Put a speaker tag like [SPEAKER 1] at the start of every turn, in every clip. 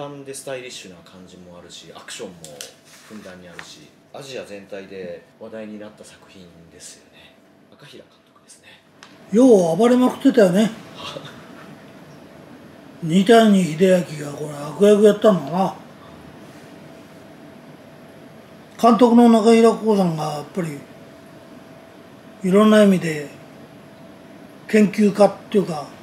[SPEAKER 1] 感でスタイリッシュな感じもあるし、アクションもふんだんにあるし、アジア全体で話題になった作品ですよね。赤平監督ですね。
[SPEAKER 2] よう暴れまくってたよね。二谷秀明がこれ悪役やったんだな。監督の中平浩さんがやっぱりいろんな意味で研究家っていうか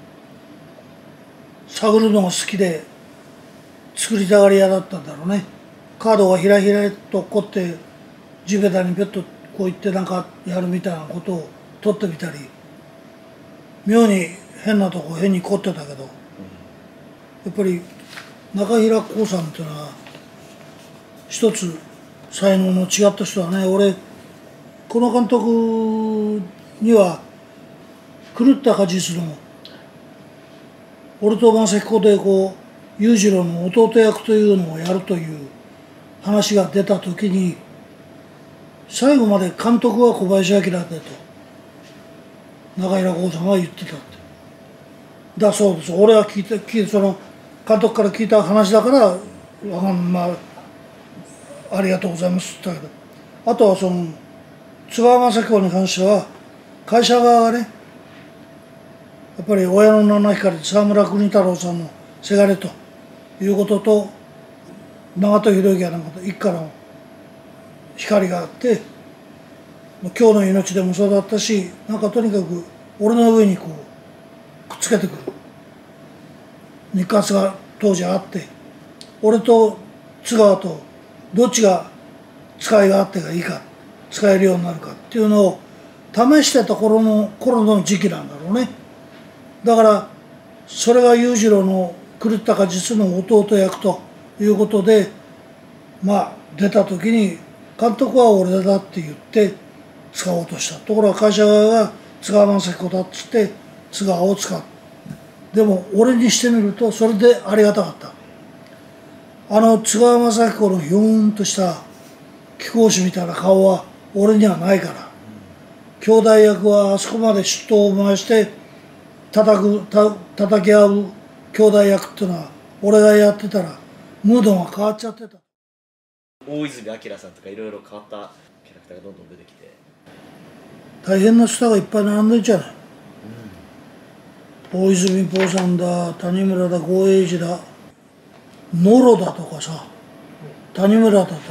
[SPEAKER 2] 探るのが好きで作りたがり屋だったんだろうね。カードがひらひらとこって地べたにペットこう言ってなんかやるみたいなことを撮ってみたり、妙に変なとこ変に凝ってたけど、やっぱり中平浩さんっていうのは一つ才能の違った人だね。俺この監督には狂った果実の俺と正彦でこう裕次郎の弟役というのをやるという話が出た時に、最後まで監督は小林明だと中平浩さんは言ってたってだそうです。俺は聞いてその監督から聞いた話だからまあありがとうございますって言ったけど、あとはその津川雅彦に関しては会社側がね、やっぱり親の七光で沢村邦太郎さんのせがれということと長門博之やなんかと一家の光があって、今日の命でもそうだったし、なんかとにかく俺の上にこうくっつけてくる日活が当時あって、俺と津川とどっちが使いがあってがいいか、使えるようになるかっていうのを試してた頃の時期なんだろうね。だからそれが裕次郎の狂った果実の弟役ということで、まあ出た時に監督は俺だって言って使おうとした。ところが会社側が津川雅彦だっつって津川を使う。でも俺にしてみるとそれでありがたかった。津川雅彦のひょーんとした貴公子みたいな顔は俺にはないから、兄弟役はあそこまで出頭を回して叩き合う兄弟役っていうのは俺がやってたらムードが変わっちゃってた。
[SPEAKER 1] 大泉洋さんとかいろいろ変わったキャラクターがどんどん出てきて
[SPEAKER 2] 大変なスターがいっぱい並んでるじゃない、大泉ポーさんだ、谷村だ、郷英二だ、ノロだとかさ、谷村だとか、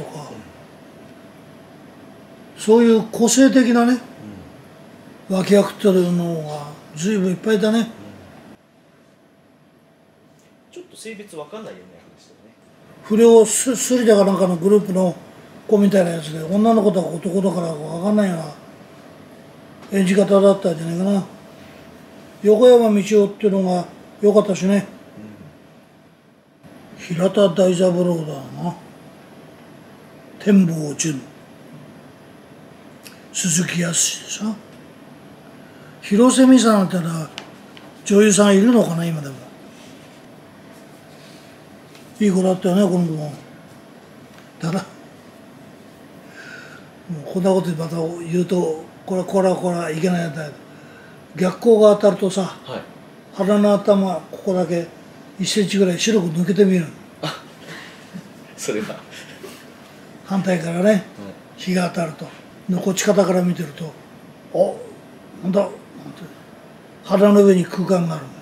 [SPEAKER 2] そういう個性的なね、脇役っていうのが随分いっぱいだね。
[SPEAKER 1] ちょっと性別わかんないような役でしたよね。
[SPEAKER 2] 不良スリだかなんかのグループの子みたいなやつで、女の子とか男だから分かんないような演じ方だったんじゃないかな。横山道夫っていうのが良かったしね、平田大三郎だな、天坊淳、鈴木康でさ、広瀬美沙なんてのは女優さんいるのかな今でも。いい子だったよねこの子も。ただもうこんなことまた言うとこれはいけないやつだけど、逆光が当たるとさ、はい、鼻の頭ここだけ1センチぐらい白く抜けてみる。
[SPEAKER 1] それは
[SPEAKER 2] 反対からね、日が当たるとのこっち方から見てると、なんだ鼻の上に空間がある。